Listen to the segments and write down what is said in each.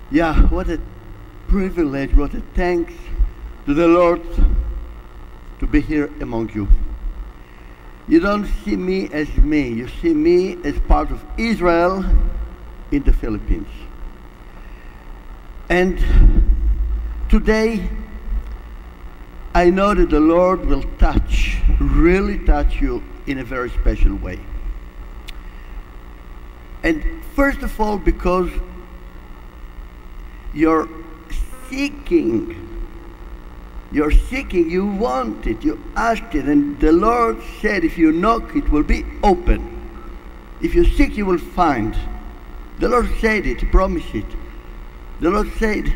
Yeah, what a privilege, what a thanks to the Lord to be here among you. You don't see me as me, you see me as part of Israel in the Philippines. And today, I know that the Lord will really touch you in a very special way. And first of all, because you're seeking, you want it, you asked it, and the Lord said, if you knock, it will be open. If you seek, you will find. The Lord said it, He promised it. The Lord said,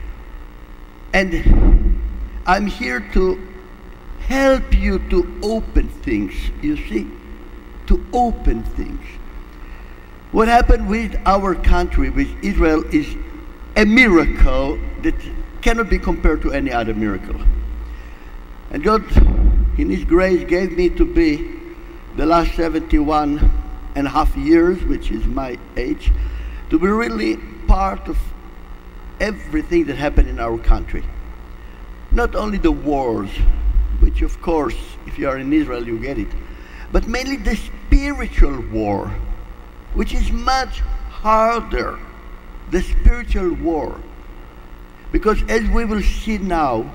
and I'm here to help you to open things, you see, to open things. What happened with our country, with Israel, is a miracle that cannot be compared to any other miracle. And God, in His grace, gave me to be the last 71 and a half years, which is my age, to be really part of everything that happened in our country. Not only the wars, which of course, if you are in Israel, you get it, but mainly the spiritual war, which is much harder, the spiritual war. Because as we will see now,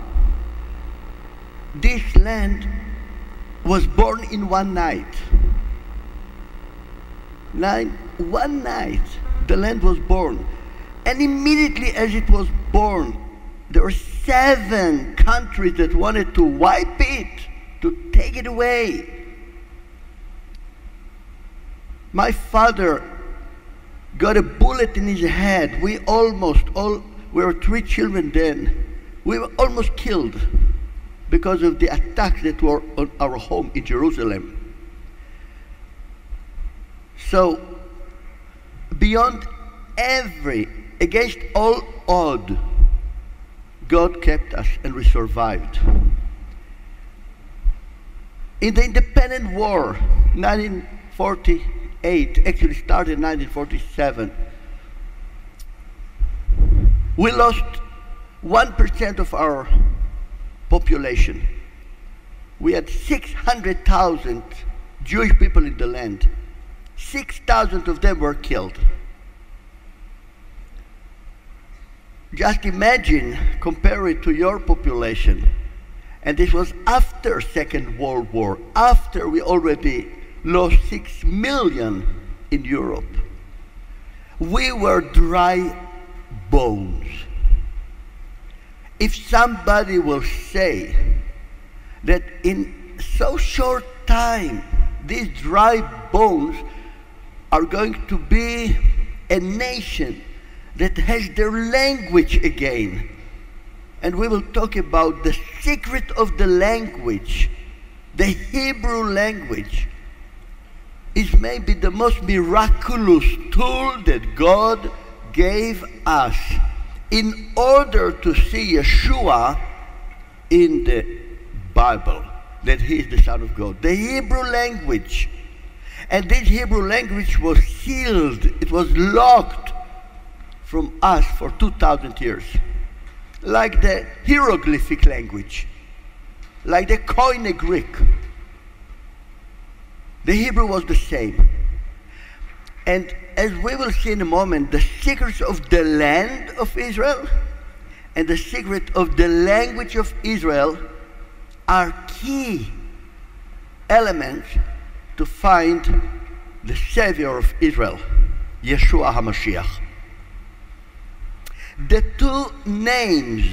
this land was born in one night. One night, the land was born. And immediately as it was born, there were 7 countries that wanted to wipe it, to take it away. My father got a bullet in his head. We were 3 children then. We were almost killed because of the attacks that were on our home in Jerusalem. So, beyond against all odds, God kept us and we survived. In the independent war, 1948, actually started in 1947, we lost 1% of our population. We had 600,000 Jewish people in the land. 6,000 of them were killed. Just imagine, compare it to your population. And this was after Second World War, after we already lost 6 million in Europe. We were dry bones. If somebody will say that in so short time, these dry bones are going to be a nation that has their language again. And we will talk about the secret of the language. The Hebrew language is maybe the most miraculous tool that God gave us in order to see Yeshua in the Bible, that He is the Son of God. The Hebrew language. And this Hebrew language was sealed, it was locked from us for 2,000 years. Like the hieroglyphic language, like the Koine Greek. The Hebrew was the same. And as we will see in a moment, the secrets of the land of Israel and the secret of the language of Israel are key elements to find the Savior of Israel, Yeshua HaMashiach. The 2 names,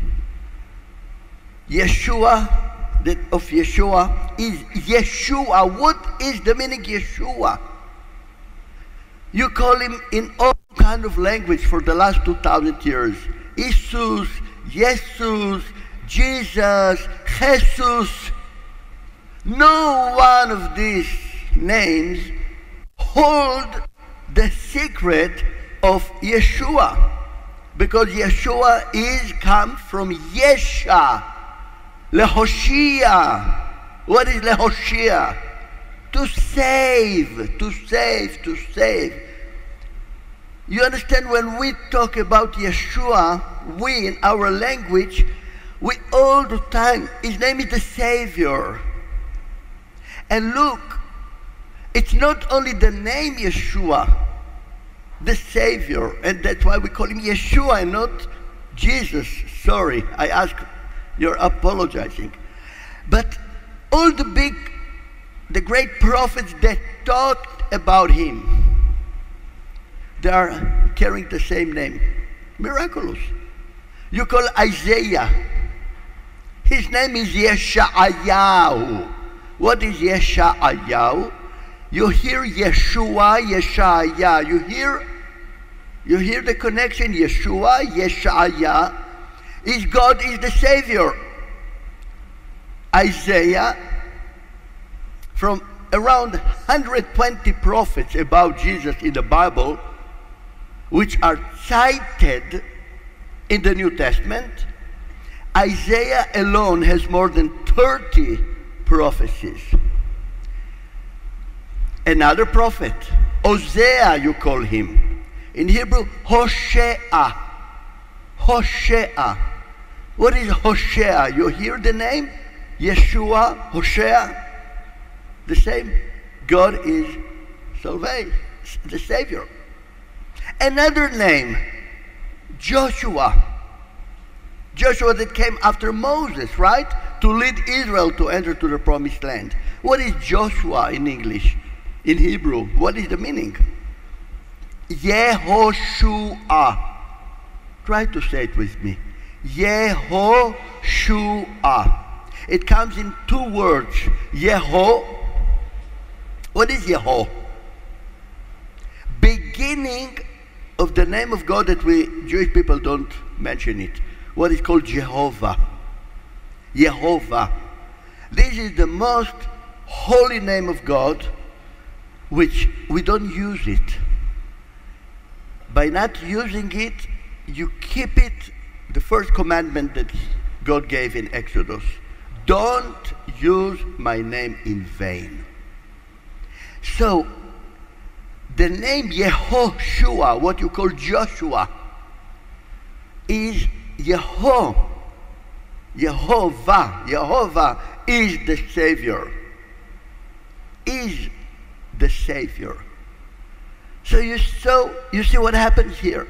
Yeshua, that of Yeshua is Yeshua. What is the meaning Yeshua? You call Him in all kind of language for the last 2,000 years. Jesus, Jesus, Jesus, Jesus. No one of these names hold the secret of Yeshua. Because Yeshua is come from Yesha, Lehoshia. What is Lehoshia? To save, to save, to save. You understand, when we talk about Yeshua, we in our language, we all the time, his name is the Savior. And look, it's not only the name Yeshua, the Savior, and that's why we call him Yeshua and not Jesus. Sorry, I ask, you're apologizing. But all the great prophets that talked about him, they are carrying the same name. Miraculous. You call Isaiah, his name is Yeshayahu. What is Yeshayahu? You hear Yeshua, Yeshaya. You hear the connection. Yeshua, Yeshaya. God is the Savior. Isaiah, from around 120 prophets about Jesus in the Bible, which are cited in the New Testament, Isaiah alone has more than 30 prophecies. Another prophet, Hosea, you call him. In Hebrew, Hosea. Hosea. What is Hosea? You hear the name? Yeshua, Hosea. The same. God is Salvation, the Savior. Another name, Joshua. Joshua that came after Moses, right? To lead Israel to enter to the promised land. What is Joshua in English? In Hebrew, what is the meaning? Yehoshua. Try to say it with me. Yehoshua. It comes in two words. Yeho. What is Yeho? Beginning of the name of God that we Jewish people don't mention it. What is called Jehovah. Yehovah. This is the most holy name of God, which we don't use it. By not using it, you keep it, the first commandment that God gave in Exodus. Don't use my name in vain. So, the name Yehoshua, what you call Joshua, is Yehovah. Yehovah is the Savior. Is the Savior. So you see what happens here.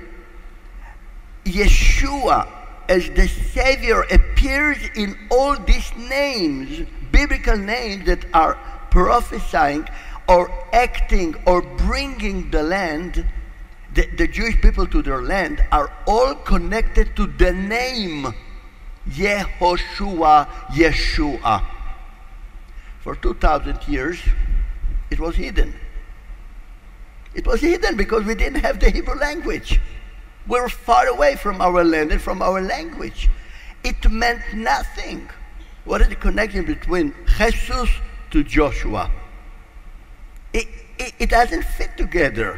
Yeshua as the Savior appears in all these names, biblical names that are prophesying or acting or bringing the land, the Jewish people to their land, are all connected to the name Yehoshua, Yeshua. For 2,000 years, it was hidden. It was hidden because we didn't have the Hebrew language. We were far away from our land and from our language. It meant nothing. What is the connection between Jesus to Joshua? It doesn't fit together.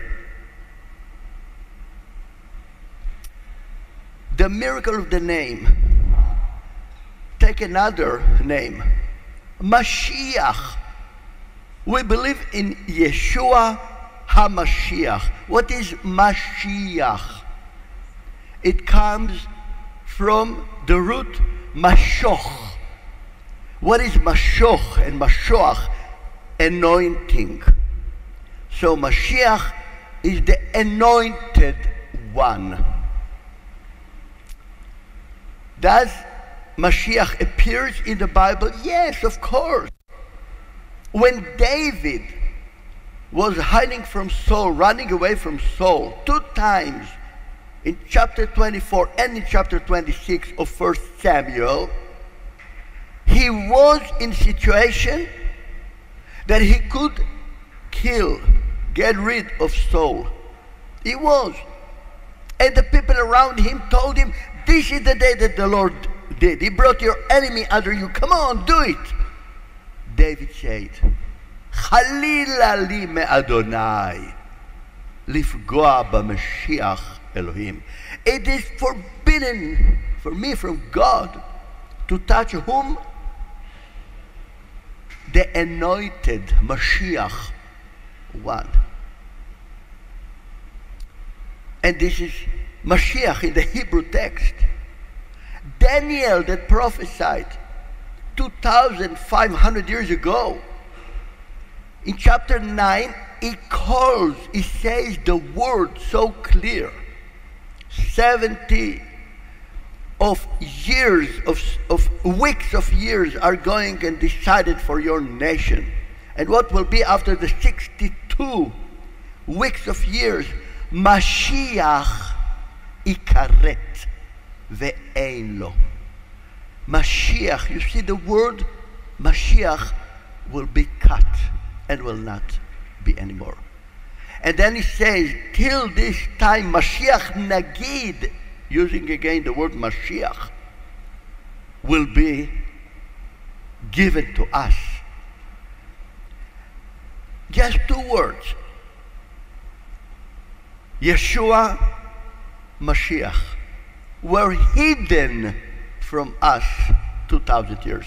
The miracle of the name. Take another name. Mashiach. We believe in Yeshua HaMashiach. What is Mashiach? It comes from the root Mashoch. What is Mashoch and Mashoach? Anointing. So Mashiach is the anointed one. Does Mashiach appears in the Bible? Yes, of course. When David was hiding from Saul, running away from Saul, 2 times in chapter 24 and in chapter 26 of 1 Samuel, he was in a situation that he could kill, get rid of Saul. He was. And the people around him told him, this is the day that the Lord did. He brought your enemy under you. Come on, do it. David said, Chalila li me Adonai lifgoa b'Mashiach Elohim. It is forbidden for me from God to touch whom? The anointed Mashiach one. And this is Mashiach in the Hebrew text. Daniel that prophesied 2,500 years ago, in chapter 9, he says the word so clear. 70 of years, of weeks of years are going and decided for your nation. And what will be after the 62 weeks of years? Mashiach ikaret ve'ein lo. Mashiach, you see the word Mashiach will be cut and will not be anymore. And then he says, till this time, Mashiach Nagid, using again the word Mashiach, will be given to us. Just two words. Yeshua, Mashiach, were hidden from us 2,000 years.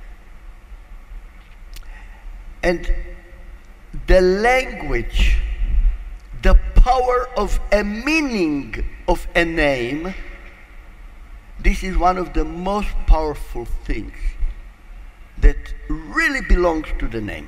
And the language, the power of a meaning of a name, this is one of the most powerful things that really belongs to the name.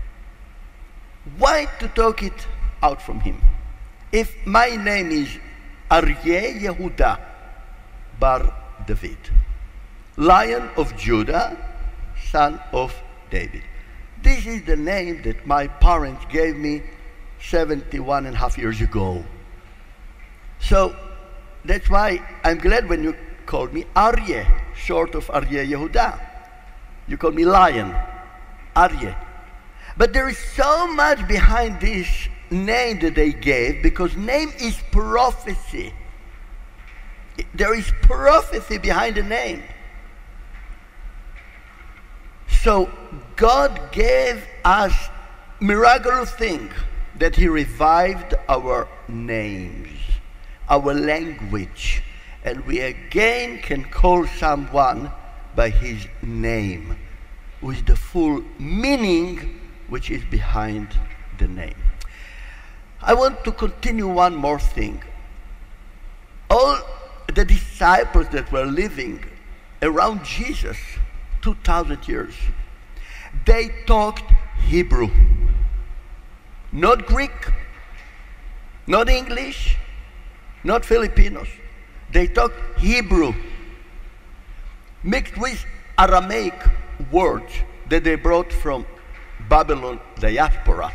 Why to talk it out from him? If my name is Aryeh Yehuda Bar David, Lion of Judah, son of David. This is the name that my parents gave me 71 and a half years ago. So that's why I'm glad when you called me Aryeh, short of Aryeh Yehuda. You call me Lion, Aryeh. But there is so much behind this name that they gave, because name is prophecy. There is prophecy behind the name. So God gave us miraculous thing, that he revived our names, our language, and we again can call someone by his name, with the full meaning which is behind the name. I want to continue one more thing. All the disciples that were living around Jesus 2,000 years, they talked Hebrew. Not Greek, not English, not Filipinos. They talked Hebrew, mixed with Aramaic words that they brought from Babylon diaspora.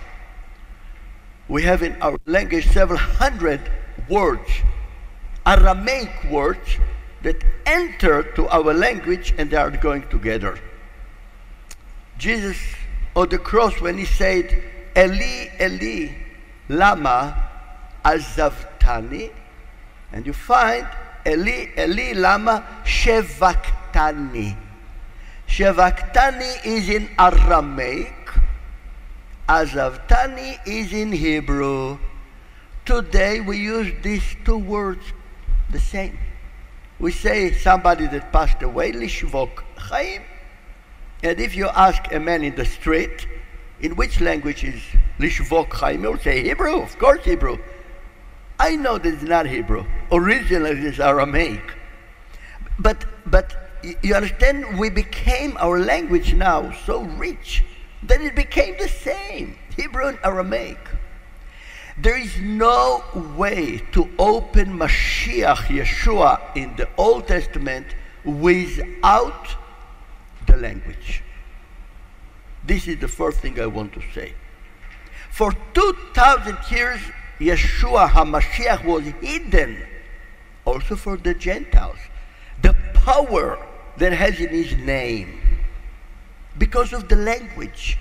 We have in our language several hundred words, Aramaic words, that enter to our language and they are going together. Jesus on the cross, when he said, Eli, Eli, lama azavtani, and you find Eli, Eli, lama shevaktani. Shevaktani is in Aramaic, azavtani is in Hebrew. Today we use these two words the same. We say somebody that passed away, lishvok chaim. And if you ask a man in the street, in which language is lishvok chaim, he'll say Hebrew, of course Hebrew. I know that it's not Hebrew. Originally it's Aramaic. But you understand, we became, our language now, so rich that it became the same, Hebrew and Aramaic. There is no way to open Mashiach, Yeshua, in the Old Testament without the language. This is the first thing I want to say. For 2,000 years, Yeshua HaMashiach was hidden, also for the Gentiles. The power that has in his name, because of the language.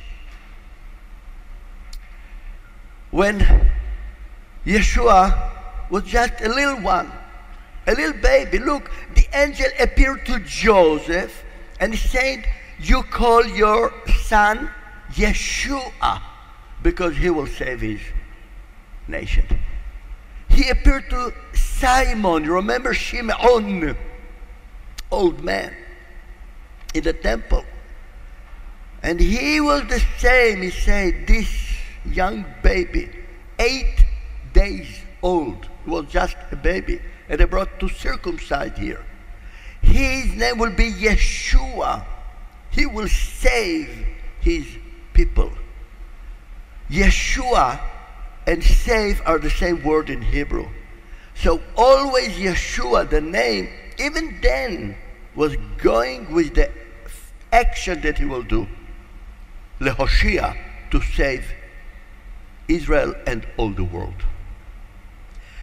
When Yeshua was just a little one, a little baby, look, the angel appeared to Joseph and he said, you call your son Yeshua, because he will save his nation. He appeared to Simon, you remember Shimon, old man, in the temple. And he was the same. He said, this young baby, 8 days old, He was just a baby. And they brought to circumcise here. His name will be Yeshua. He will save his people. Yeshua and save are the same word in Hebrew. So always Yeshua, the name, even then, was going with the action that he will do. Lehoshia, to save Israel and all the world.